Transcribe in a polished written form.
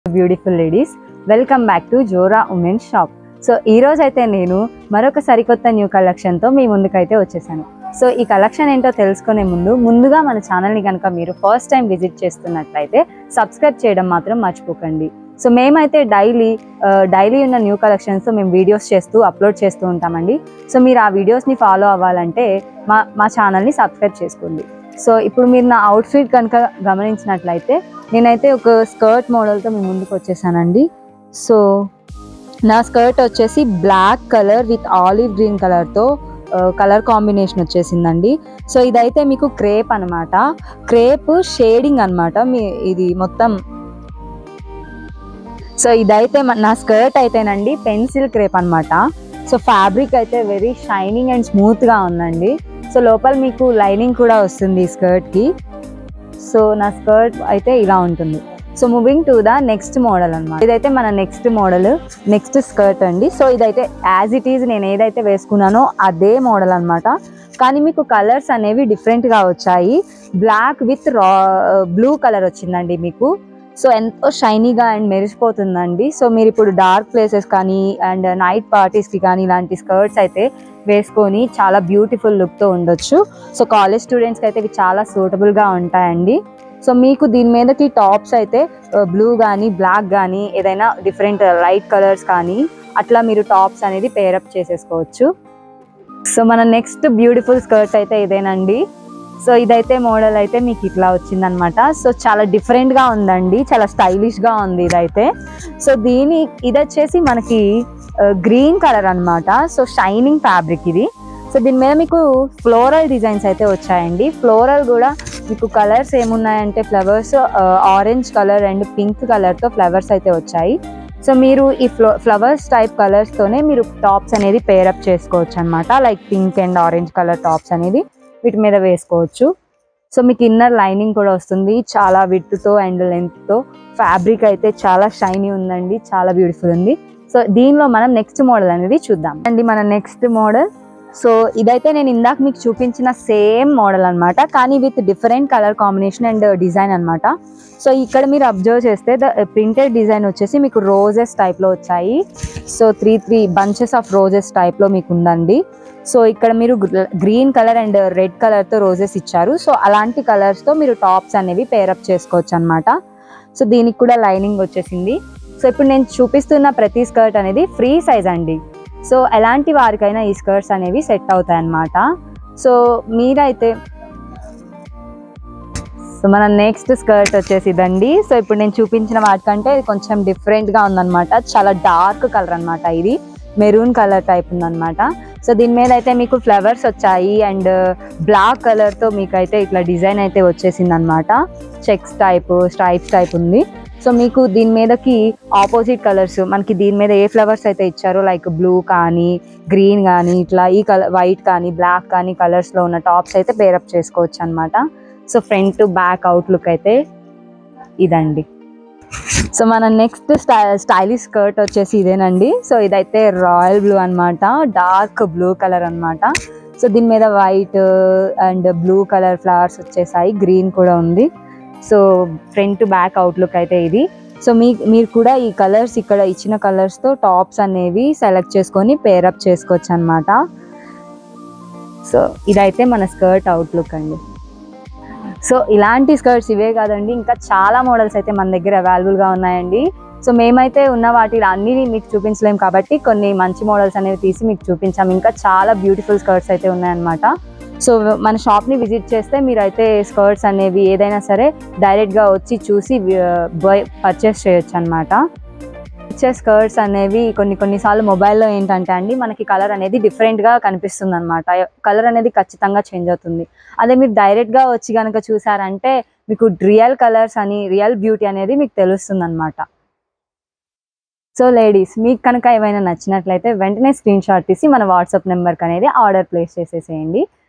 Beautiful ladies, welcome back to Zora women's shop. So ఈ రోజు అయితే నేను మరొక సరికొత్త న్యూ కలెక్షన్తో మీ ముందుకైతే వచ్చేసాను. సో ఈ కలెక్షన్ ఏంటో తెలుసుకునే ముందుగా మన ఛానల్ని కనుక మీరు ఫస్ట్ టైం విజిట్ చేస్తున్నట్లయితే సబ్స్క్రైబ్ చేయడం మాత్రం మర్చిపోకండి. సో మేమైతే డైలీ ఉన్న న్యూ కలెక్షన్స్తో మేము వీడియోస్ అప్లోడ్ చేస్తూ ఉంటామండి. సో మీరు ఆ వీడియోస్ని ఫాలో అవ్వాలంటే మా ఛానల్ని సబ్స్క్రైబ్ చేసుకోండి. సో ఇప్పుడు మీరు నా అవుట్ఫిట్ కనుక గమనించినట్లయితే నేనైతే ఒక స్కర్ట్ మోడల్తో మీ ముందుకు వచ్చేసానండి. సో నా స్కర్ట్ వచ్చేసి black colour with olive green కలర్తో కలర్ కాంబినేషన్ వచ్చేసిందండి. సో ఇదైతే మీకు క్రేప్ అనమాట, క్రేప్ షేడింగ్ అనమాట ఇది మొత్తం. సో ఇదైతే నా స్కర్ట్ అయితేనండి పెన్సిల్ క్రేప్ అనమాట. సో ఫ్యాబ్రిక్ అయితే వెరీ షైనింగ్ అండ్ స్మూత్గా ఉందండి. సో లోపల మీకు లైనింగ్ కూడా వస్తుంది ఈ స్కర్ట్కి. సో నా స్కర్ట్ అయితే ఇలా ఉంటుంది. So moving to the next model అనమాట. ఇదైతే మన నెక్స్ట్ స్కర్ట్ అండి. సో ఇదైతే యాజ్ ఇట్ ఈజ్ నేను ఏదైతే వేసుకున్నానో అదే మోడల్ అనమాట. కానీ మీకు కలర్స్ అనేవి డిఫరెంట్గా వచ్చాయి. బ్లాక్ విత్ బ్లూ కలర్ వచ్చిందండి మీకు. సో ఎంతో షైనీగా అండ్ మెరిసిపోతుందండి. సో మీరు ఇప్పుడు డార్క్ ప్లేసెస్ కానీ అండ్ నైట్ పార్టీస్కి కానీ ఇలాంటి స్కర్ట్స్ అయితే వేసుకొని చాలా బ్యూటిఫుల్ లుక్తో ఉండొచ్చు. సో కాలేజ్ స్టూడెంట్స్కి అయితే ఇవి చాలా సూటబుల్గా ఉంటాయండి. సో మీకు దీని మీదకి టాప్స్ అయితే బ్లూ కానీ బ్లాక్ కానీ ఏదైనా డిఫరెంట్ లైట్ కలర్స్ కానీ అట్లా మీరు టాప్స్ అనేది పేరప్ చేసేసుకోవచ్చు. సో మన నెక్స్ట్ బ్యూటిఫుల్ స్కర్ట్ అయితే ఇదేనండి. సో ఇదైతే మోడల్ అయితే మీకు ఇట్లా వచ్చిందనమాట. సో చాలా డిఫరెంట్గా ఉందండి, చాలా స్టైలిష్గా ఉంది ఇదైతే. సో ఇది వచ్చేసి మనకి గ్రీన్ కలర్ అనమాట. సో షైనింగ్ ఫ్యాబ్రిక్ ఇది. సో దీని మీద మీకు ఫ్లోరల్ డిజైన్స్ అయితే వచ్చాయండి. ఫ్లోరల్ కూడా మీకు కలర్స్ ఏమున్నాయంటే flowers orange colour and pink కలర్తో ఫ్లవర్స్ అయితే వచ్చాయి. సో మీరు ఈ ఫ్లవర్స్ టైప్ కలర్స్తోనే మీరు టాప్స్ అనేది పేరప్ చేసుకోవచ్చు అనమాట. Like pink and orange colour tops అనేది వీటి మీద వేసుకోవచ్చు. సో మీకు ఇన్నర్ లైనింగ్ కూడా వస్తుంది. చాలా విడ్త్తో అండ్ లెంత్తో ఫ్యాబ్రిక్ అయితే చాలా షైనీ ఉందండి, చాలా బ్యూటిఫుల్ ఉంది. సో దీనిలో మనం నెక్స్ట్ మోడల్ అనేది చూద్దాం అండి. మన నెక్స్ట్ మోడల్, సో ఇదైతే నేను ఇందాక మీకు చూపించిన సేమ్ మోడల్ అనమాట, కానీ with different colour combination and design అనమాట. సో ఇక్కడ మీరు అబ్జర్వ్ చేస్తే ప్రింటెడ్ డిజైన్ వచ్చేసి మీకు రోజెస్ టైప్లో వచ్చాయి. So three bunches of roses టైప్లో మీకు ఉందండి. సో ఇక్కడ మీరు గ్రీన్ కలర్ అండ్ రెడ్ కలర్తో రోజెస్ ఇచ్చారు. సో అలాంటి కలర్స్తో మీరు టాప్స్ అనేవి పేరప్ చేసుకోవచ్చు అనమాట. సో దీనికి కూడా లైనింగ్ వచ్చేసింది. సో ఇప్పుడు నేను చూపిస్తున్న ప్రతి స్కర్ట్ అనేది ఫ్రీ సైజ్ అండి. సో ఎలాంటి వారికైనా ఈ స్కర్ట్స్ అనేవి సెట్ అవుతాయి అన్నమాట. సో మన నెక్స్ట్ స్కర్ట్ వచ్చేసి ఇదండి. సో ఇప్పుడు నేను చూపించిన వాటికంటే ఇది కొంచెం డిఫరెంట్గా ఉందన్నమాట. చాలా డార్క్ కలర్ అనమాట, ఇది మెరూన్ కలర్ టైప్ ఉందన్నమాట. సో దీని మీద అయితే మీకు ఫ్లవర్స్ వచ్చాయి అండ్ బ్లాక్ కలర్తో మీకు అయితే ఇట్లా డిజైన్ అయితే వచ్చేసింది అనమాట. చెక్స్ టైప్ స్ట్రైప్స్ టైప్ ఉంది. సో మీకు దీని మీదకి ఆపోజిట్ కలర్స్ మనకి దీని మీద ఏ ఫ్లవర్స్ అయితే ఇచ్చారో లైక్ బ్లూ కానీ గ్రీన్ కానీ ఇట్లా ఈ కలర్ వైట్ కానీ బ్లాక్ కానీ కలర్స్లో ఉన్న టాప్స్ అయితే పేరప్ చేసుకోవచ్చు అనమాట. So front to back outlook అయితే ఇదండి. సో మన నెక్స్ట్ స్టైలిష్ స్కర్ట్ వచ్చేసి ఇదేనండి. సో ఇదైతే రాయల్ బ్లూ అనమాట, డార్క్ బ్లూ కలర్ అనమాట. సో దీని మీద white and blue colour flowers వచ్చేసాయి, గ్రీన్ కూడా ఉంది. So front to back outlook అయితే ఇది. సో మీరు కూడా ఈ కలర్స్ ఇక్కడ ఇచ్చిన కలర్స్తో టాప్స్ అనేవి సెలెక్ట్ చేసుకొని పేరప్ చేసుకోవచ్చు అనమాట. సో ఇదైతే మన స్కర్ట్ అవుట్లుక్ అండి. సో ఇలాంటి స్కర్ట్స్ ఇవే కాదండి, ఇంకా చాలా మోడల్స్ అయితే మన దగ్గర అవైలబుల్గా ఉన్నాయండి. సో మేమైతే ఉన్న వాటిలో అన్నీ మీకు చూపించలేము కాబట్టి కొన్ని మంచి మోడల్స్ అనేవి తీసి మీకు చూపించాము. ఇంకా చాలా బ్యూటిఫుల్ స్కర్ట్స్ అయితే ఉన్నాయన్నమాట. సో మన షాప్ని విజిట్ చేస్తే మీరైతే స్కర్ట్స్ అనేవి ఏదైనా సరే డైరెక్ట్గా వచ్చి చూసి పర్చేస్ చేయొచ్చు అనమాట. వచ్చే స్కర్ట్స్ అనేవి కొన్నిసార్లు మొబైల్లో ఏంటంటే అండి మనకి కలర్ అనేది డిఫరెంట్గా కనిపిస్తుంది అనమాట. కలర్ అనేది ఖచ్చితంగా చేంజ్ అవుతుంది. అదే మీరు డైరెక్ట్గా వచ్చి కనుక చూసారంటే మీకు రియల్ కలర్స్ అని రియల్ బ్యూటీ అనేది మీకు తెలుస్తుంది అనమాట. సో లేడీస్, మీకు కనుక ఏమైనా నచ్చినట్లయితే వెంటనే స్క్రీన్ షాట్ తీసి మన వాట్సాప్ నెంబర్కి అనేది ఆర్డర్ ప్లేస్ చేసేసేయండి.